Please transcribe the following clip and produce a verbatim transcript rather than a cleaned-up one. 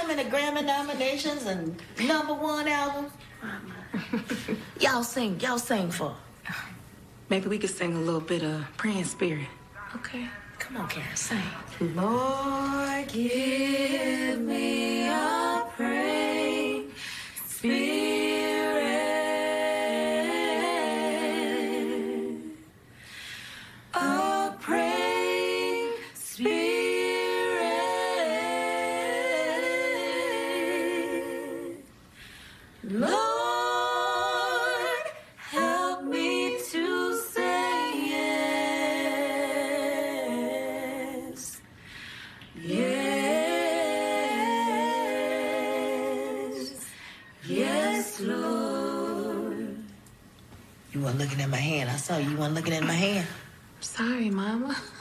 so many Grammy nominations and number one albums. Y'all sing, y'all sing for. Maybe we could sing a little bit of Praying Spirit. Okay, come on, Karen, sing. Lord, give me a praying spirit, a praying spirit. Lord, help me to say yes. Yes. Yes, Lord. You weren't looking at my hand. I saw you. You weren't looking at my hand. Sorry, Mama.